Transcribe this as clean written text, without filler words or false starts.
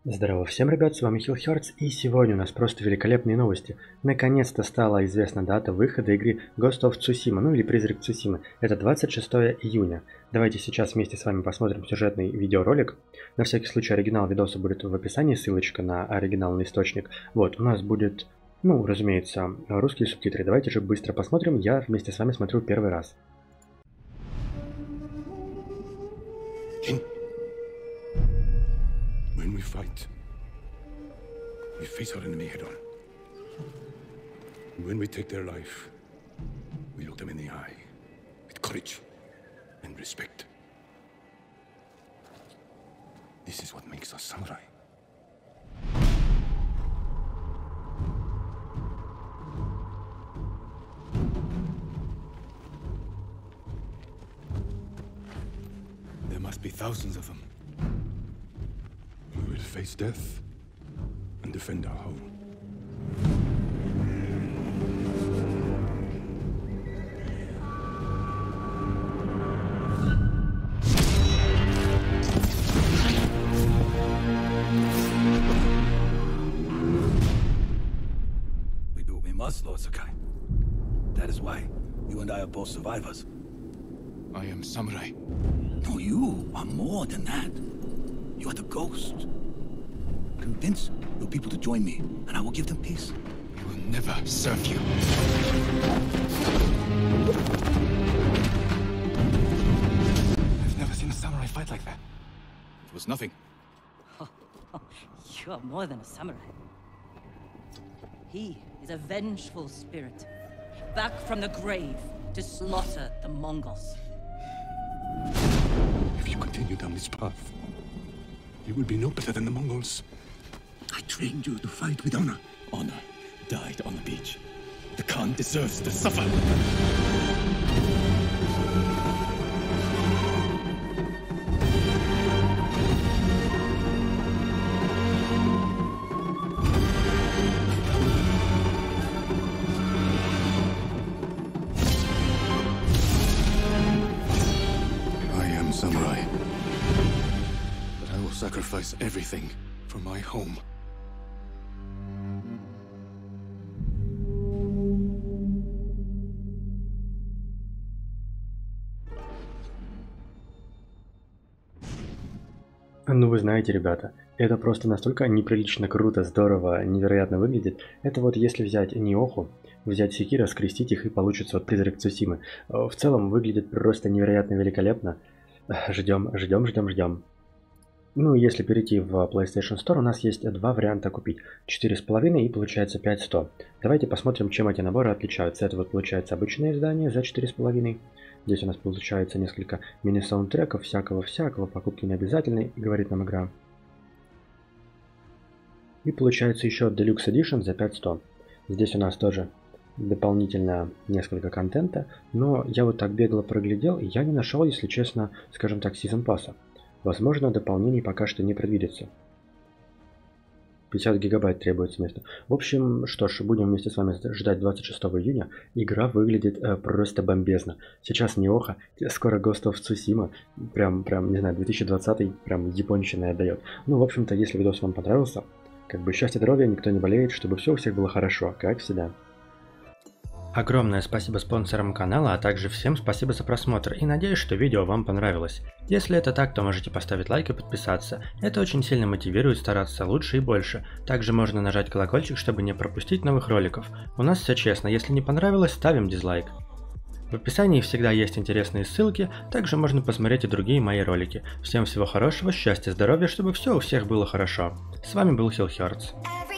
Здорово всем, ребят, с вами Хиллхёрдс, и сегодня у нас просто великолепные новости. Наконец-то стала известна дата выхода игры Ghost of Tsushima, ну или Призрак Цусимы. Это 26 июня. Давайте сейчас вместе с вами посмотрим сюжетный видеоролик. На всякий случай оригинал видоса будет в описании, ссылочка на оригинальный источник. Вот, у нас будет, ну, разумеется, русские субтитры. Давайте же быстро посмотрим, я вместе с вами смотрю первый раз. When we fight, we face our enemy head on. And when we take their life, we look them in the eye with courage and respect. This is what makes us samurai. There must be thousands of them. We will face death and defend our home. We do what we must, Lord Sakai. That is why you and I are both survivors. I am samurai. No, you are more than that. You are the ghost. Convince your people to join me, and I will give them peace. We will never serve you. I've never seen a samurai fight like that. It was nothing. You are more than a samurai. He is a vengeful spirit, back from the grave to slaughter the Mongols. If you continue down this path, you will be no better than the Mongols. I trained you to fight with honor. Honor died on the beach. The Khan deserves to suffer. I am samurai. But I will sacrifice everything for my home. Ну вы знаете, ребята, это просто настолько неприлично круто, здорово, невероятно выглядит. Это вот если взять Ниоху, взять Секиро, скрестить их, и получится вот Призрак Цусимы. В целом выглядит просто невероятно великолепно. Ждем. Ну, если перейти в PlayStation Store, у нас есть два варианта купить. 4,5 и получается 5,100. Давайте посмотрим, чем эти наборы отличаются. Это вот получается обычное издание за 4,5. Здесь у нас получается несколько мини-саундтреков, всякого, покупки не обязательны, говорит нам игра. И получается еще Deluxe Edition за 5,100. Здесь у нас тоже дополнительно несколько контента, но я вот так бегло проглядел, и я не нашел, если честно, скажем так, Season Pass'а. Возможно, дополнений пока что не предвидится. 50 гигабайт требуется места. В общем, что ж, будем вместе с вами ждать 26 июня. Игра выглядит просто бомбезно. Сейчас Ниоха, скоро Ghost of Tsushima. Прям, не знаю, 2020 прям японщина отдает. Ну, в общем-то, если видос вам понравился, как бы счастья, здоровья, никто не болеет, чтобы все у всех было хорошо, как всегда. Огромное спасибо спонсорам канала, а также всем спасибо за просмотр, и надеюсь, что видео вам понравилось. Если это так, то можете поставить лайк и подписаться. Это очень сильно мотивирует стараться лучше и больше. Также можно нажать колокольчик, чтобы не пропустить новых роликов. У нас все честно, если не понравилось, ставим дизлайк. В описании всегда есть интересные ссылки, также можно посмотреть и другие мои ролики. Всем всего хорошего, счастья, здоровья, чтобы все у всех было хорошо. С вами был Хиллхёрдс.